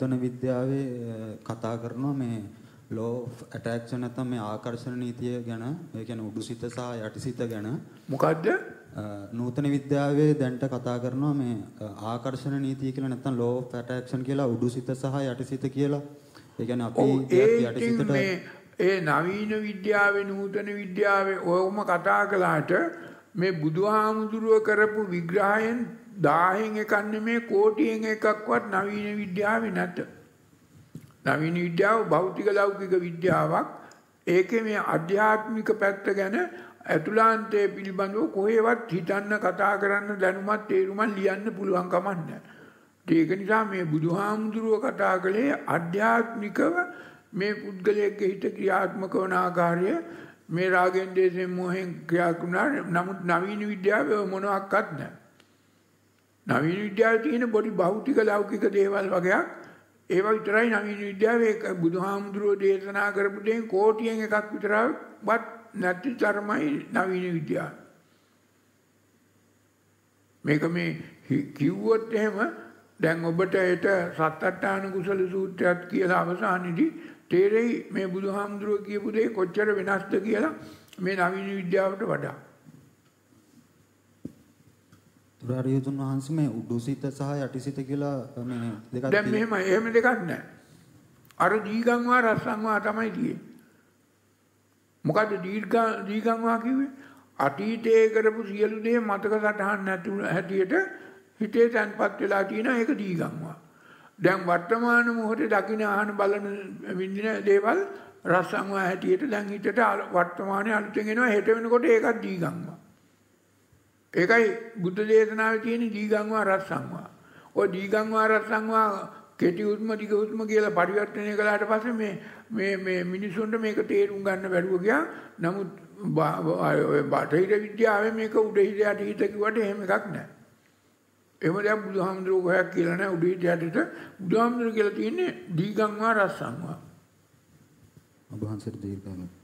නූතන විද්‍යාවේ කතා කරනවා මේ law of attraction නැත්නම් මේ ආකර්ෂණ නීතිය ගැන. ඒ කියන්නේ උඩුසිත සහ යටිසිත ගැන. මොකද්ද? නූතන විද්‍යාවේ දැන්ට කතා කරනවා මේ ආකර්ෂණ නීතිය කියලා නැත්නම් law of attraction කියලා උඩුසිත සහ යටිසිත කියලා. ඒ කියන්නේ අපි යටිසිතට ඒ නවීන විද්‍යාවේ නූතන විද්‍යාවේ ඔයම කතා කළාට මේ බුදුහාමුදුරුව කරපු විග්‍රහයෙන් 1000න් එකක් නෙමේ කෝටියෙන් එකක්වත් නවීන විද්‍යාවේ නැත. නවීන විද්‍යාව භෞතික ලෞකික විද්‍යාවක්. ඒකේ මේ ආධ්‍යාත්මික පැත්ත ගැන අතුලාන්තයේ පිළිබඳව කොහෙවත් හිතන්න කතා කරන්න දැනුමත් තේරුමක් ලියන්න පුළුවන් කමක් නැහැ. ඒක නිසා මේ බුදුහාමුදුරුව කතා කළේ ආධ්‍යාත්මිකව මේ පුද්ගලයෙක්ගේ හිත ක්‍රියාත්මක වන ආකාරය මේ රාගෙන් දේශෙන් මොහෙන් ක්‍රියාත්මක වුණා. නමුත් නවීන විද්‍යාවේ මොනවාක්වත් නැහැ. නවීන විද්‍යාවේ තියෙන පොඩි භෞතික ලෞකික දේවල් වගේක් ඒවා විතරයි නවීන විද්‍යාවේ බුදුහාමුදුරුවෝ දේශනා කරපු දෙයින් කෝටියෙන් එකක් විතරවත් නැති තරමයි නවීන විද්‍යාව. මේක මේ කිව්වොත් එහෙම දැන් ඔබට ඒට සත්තට්ඨාන කුසල සූත්‍රයක් කියලා අවසානයේදී තේරෙයි මේ බුදුහාමුදුරුවෝ කියපු දේ කොච්චර වෙනස්ද කියලා මේ නවීන විද්‍යාවට වඩා. තුරාරියතුන් වහන්සේ මේ උඩුසිත සහ යටිසිත කියලා මේ දෙකක් දැන් මෙහෙම එහෙම දෙකක් නැහැ. අර දීගංවා රස්සංවා තමයි තියෙන්නේ. මොකද්ද දීගංවා කිව්වේ? අතීතයේ කරපු සියලු දේ මතක සටහන් නැති හැටියට හිතේ තැන්පත් වෙලා තියෙන එක දීගංවා. දැන් වර්තමාන මොහොතේ දකින්න ආහන බලන විඳින දේවල් රස්සංවා හැටියට දැන් හිතට වර්තමානයේ අලුතෙන් එනවා හෙට වෙනකොට ඒකත් දීගංවා. ඒකයි බුද්ධ දේශනාවේ තියෙන දීගංවා රස්සංවා. ඔය දීගංවා රස්සංවා කෙටි උත්ම දිග උත්ම කියලා පරිවර්තනය කළාට පස්සේ මේ මිනිසුන්ට මේක තේරුම් ගන්න බැරුව ගියා. නමුත් බටහිර විද්‍යාවේ මේක උඩහිත යටිහිත කිව්වට එහෙම එකක් නැහැ. එහෙම දැන් බුදුහාමුදුරුවෝ කොහයක් කියලා නැහැ උඩහිත යටිහිත. බුදුහාමුදුරුවෝ කියලා තියෙන්නේ දීගංවා රස්සංවා. ඔබ වහන්සේට දීර්ඝායු